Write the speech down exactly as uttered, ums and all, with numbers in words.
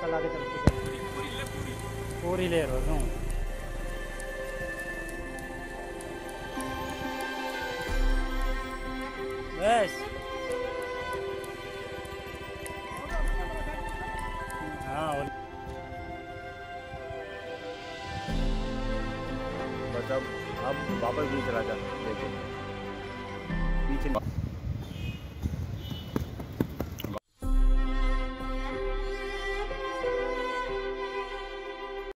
कल आगे चलते पूरी ले रहा हूँ। बस हाँ बस अब अब वापस भी चला जा लेके पीछे।